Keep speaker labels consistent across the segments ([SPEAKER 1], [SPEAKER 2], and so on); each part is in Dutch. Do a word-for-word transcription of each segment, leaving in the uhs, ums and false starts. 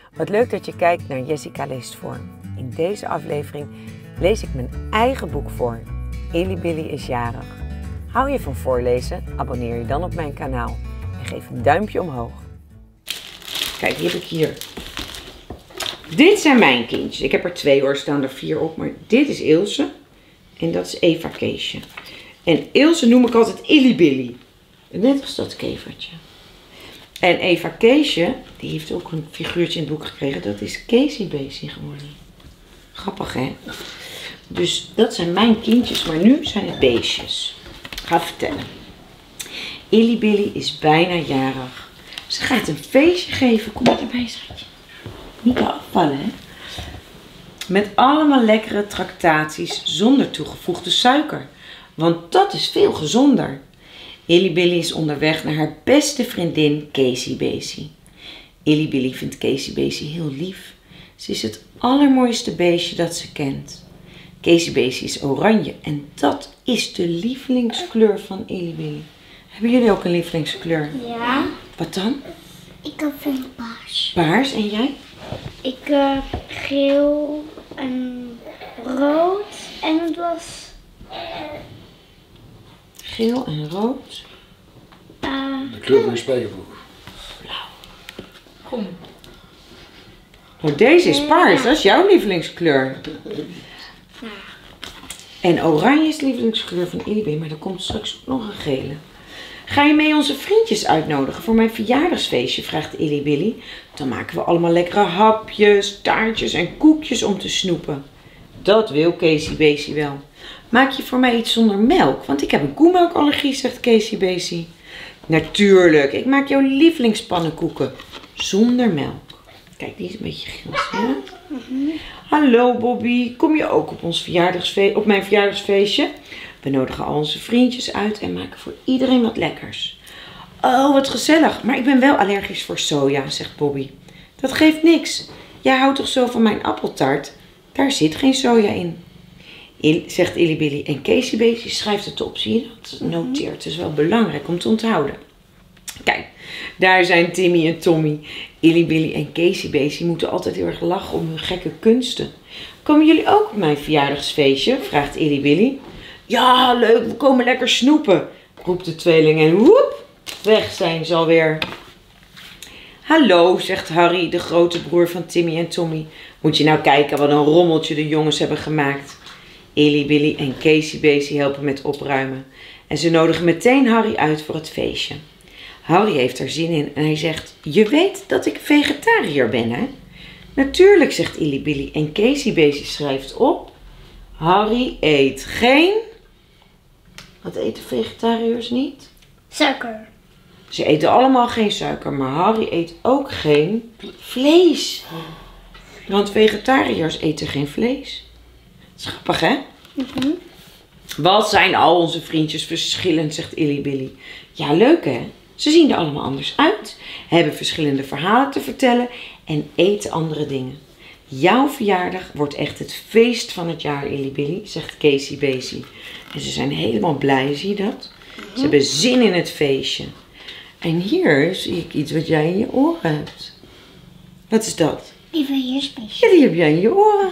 [SPEAKER 1] Wat leuk dat je kijkt naar Jessica leest voor. In deze aflevering lees ik mijn eigen boek voor. Illy Billy is jarig. Hou je van voorlezen? Abonneer je dan op mijn kanaal en geef een duimpje omhoog. Kijk, die heb ik hier. Dit zijn mijn kindjes. Ik heb er twee hoor, staan er vier op. Maar dit is Ilse en dat is Eva Keesje. En Ilse noem ik altijd Illy Billy. Net als dat kevertje. En Eva Keesje, die heeft ook een figuurtje in het boek gekregen. Dat is Casey Basie geworden. Grappig hè? Dus dat zijn mijn kindjes, maar nu zijn het beestjes. Ik ga vertellen. Illy Billy is bijna jarig. Ze gaat een feestje geven. Kom maar erbij, schatje. Niet afvallen hè? Met allemaal lekkere tractaties zonder toegevoegde suiker. Want dat is veel gezonder. Illy Billy is onderweg naar haar beste vriendin Casey Basie. Illy Billy vindt Casey Basie heel lief. Ze is het allermooiste beestje dat ze kent. Casey Basie is oranje en dat is de lievelingskleur van Illy Billy. Hebben jullie ook een lievelingskleur?
[SPEAKER 2] Ja.
[SPEAKER 1] Wat dan?
[SPEAKER 2] Ik vind paars.
[SPEAKER 1] Paars en jij?
[SPEAKER 2] Ik uh, geel en rood en het was...
[SPEAKER 1] Geel en rood.
[SPEAKER 2] Uh,
[SPEAKER 3] De kleur van je spijkerbroek.
[SPEAKER 1] Groen. Oh, deze is paars. Dat is jouw lievelingskleur. En oranje is de lievelingskleur van Illy Billy, maar er komt straks ook nog een gele. Ga je mee onze vriendjes uitnodigen voor mijn verjaardagsfeestje, vraagt Illy Billy. Dan maken we allemaal lekkere hapjes, taartjes en koekjes om te snoepen. Dat wil Casey Basie wel. Maak je voor mij iets zonder melk, want ik heb een koemelkallergie, zegt Casey Basie. Natuurlijk, ik maak jouw lievelingspannenkoeken zonder melk. Kijk, die is een beetje geel. Ja? Mm-hmm. Hallo Bobby, kom je ook op, ons verjaardagsfe- op mijn verjaardagsfeestje? We nodigen al onze vriendjes uit en maken voor iedereen wat lekkers. Oh, wat gezellig, maar ik ben wel allergisch voor soja, zegt Bobby. Dat geeft niks. Jij houdt toch zo van mijn appeltaart? Daar zit geen soja in. Il, zegt Illy Billy. En Casey Basie schrijft het op. Zie je dat? Noteert. Het is wel belangrijk om te onthouden. Kijk, daar zijn Timmy en Tommy. Illy Billy en Casey Basie moeten altijd heel erg lachen om hun gekke kunsten. Komen jullie ook op mijn verjaardagsfeestje? Vraagt Illy Billy. Ja, leuk. We komen lekker snoepen. Roept de tweeling en woep. Weg zijn ze alweer. Hallo, zegt Harry, de grote broer van Timmy en Tommy. Moet je nou kijken wat een rommeltje de jongens hebben gemaakt. Illy Billy en Casey Basie helpen met opruimen. En ze nodigen meteen Harry uit voor het feestje. Harry heeft er zin in en hij zegt, je weet dat ik vegetariër ben, hè? Natuurlijk, zegt Illy Billy en Casey Basie schrijft op. Harry eet geen... Wat eten vegetariërs niet?
[SPEAKER 2] suiker.
[SPEAKER 1] Ze eten allemaal geen suiker, maar Harry eet ook geen vlees. Want vegetariërs eten geen vlees. Dat is grappig, hè?
[SPEAKER 2] Mm-hmm.
[SPEAKER 1] Wat zijn al onze vriendjes verschillend, zegt Illy Billy. Ja, leuk hè? Ze zien er allemaal anders uit, hebben verschillende verhalen te vertellen en eten andere dingen. Jouw verjaardag wordt echt het feest van het jaar, Illy Billy, zegt Casey Basie. En ze zijn helemaal blij, zie je dat? Ze hebben zin in het feestje. En hier zie ik iets wat jij in je oren hebt. Wat is dat?
[SPEAKER 2] Die van je feestje.
[SPEAKER 1] Ja, die heb jij in je oren.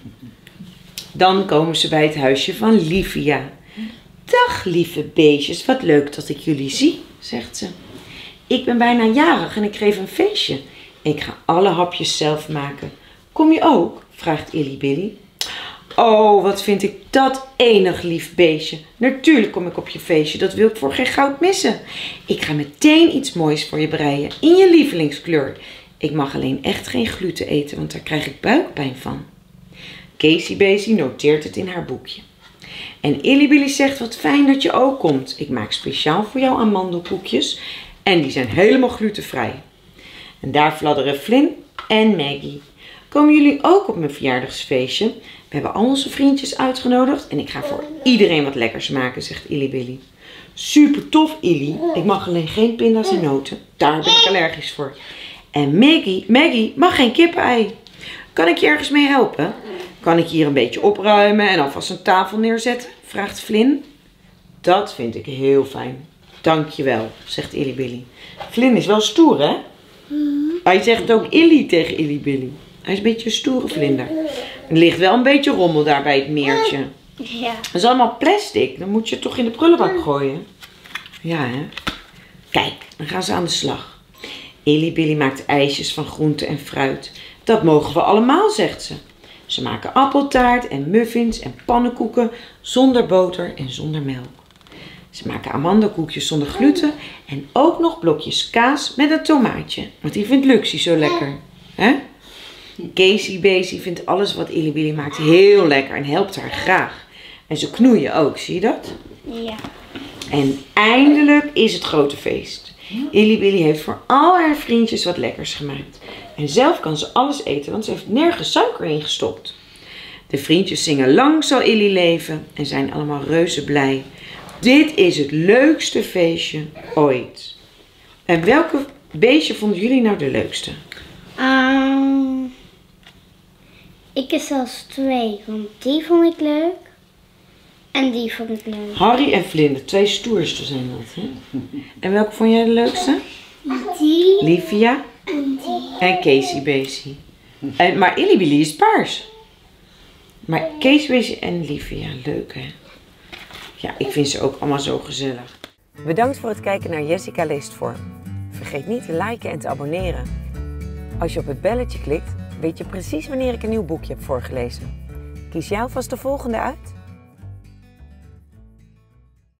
[SPEAKER 1] Dan komen ze bij het huisje van Livia. Dag lieve beestjes, wat leuk dat ik jullie zie, zegt ze. Ik ben bijna jarig en ik geef een feestje. Ik ga alle hapjes zelf maken. Kom je ook? Vraagt Illy Billy. Oh, wat vind ik dat enig lief beestje. Natuurlijk kom ik op je feestje, dat wil ik voor geen goud missen. Ik ga meteen iets moois voor je breien, in je lievelingskleur. Ik mag alleen echt geen gluten eten, want daar krijg ik buikpijn van. Casey Basie noteert het in haar boekje. En Illy Billy zegt, wat fijn dat je ook komt. Ik maak speciaal voor jou amandelkoekjes en die zijn helemaal glutenvrij. En daar fladderen Flynn en Maggie. Komen jullie ook op mijn verjaardagsfeestje? We hebben al onze vriendjes uitgenodigd en ik ga voor iedereen wat lekkers maken, zegt Illy Billy. Super tof, Illy. Ik mag alleen geen pinda's en noten. Daar ben ik allergisch voor. En Maggie, Maggie mag geen kippenei. Kan ik je ergens mee helpen? Kan ik hier een beetje opruimen en alvast een tafel neerzetten? Vraagt Flynn. Dat vind ik heel fijn. Dankjewel, zegt Illy Billy. Flynn is wel stoer, hè?
[SPEAKER 2] Mm-hmm.
[SPEAKER 1] Hij zegt ook Illy tegen Illy Billy. Hij is een beetje een stoere vlinder. Er ligt wel een beetje rommel daar bij het meertje.
[SPEAKER 2] Ja.
[SPEAKER 1] Dat is allemaal plastic. Dan moet je het toch in de prullenbak gooien. Ja, hè? Kijk, dan gaan ze aan de slag. Illy Billy maakt ijsjes van groente en fruit. Dat mogen we allemaal, zegt ze. Ze maken appeltaart en muffins en pannenkoeken zonder boter en zonder melk. Ze maken amandelkoekjes zonder gluten en ook nog blokjes kaas met een tomaatje. Want die vindt Luxie zo lekker. Hè? Casey Basie vindt alles wat Illy Billy maakt heel lekker en helpt haar graag. En ze knoeien ook, zie je dat?
[SPEAKER 2] Ja.
[SPEAKER 1] En eindelijk is het grote feest. Illy Billy heeft voor al haar vriendjes wat lekkers gemaakt. En zelf kan ze alles eten, want ze heeft nergens suiker in gestopt. De vriendjes zingen lang zal Illy leven en zijn allemaal reuze blij. Dit is het leukste feestje ooit. En welke beestje vonden jullie nou de leukste?
[SPEAKER 2] Um, ik heb zelfs twee, want die vond ik leuk. En die vond ik leuk.
[SPEAKER 1] Harry en Vlinder, twee stoerste zijn dat, hè? En welke vond jij de leukste?
[SPEAKER 2] Die
[SPEAKER 1] Livia
[SPEAKER 2] en die.
[SPEAKER 1] en Casey Basie. En, maar Illy Billy is paars. Maar Casey Basie en Livia, leuk hè? Ja, ik vind ze ook allemaal zo gezellig. Bedankt voor het kijken naar Jessica leest voor. Vergeet niet te liken en te abonneren. Als je op het belletje klikt, weet je precies wanneer ik een nieuw boekje heb voorgelezen. Kies jij alvast de volgende uit?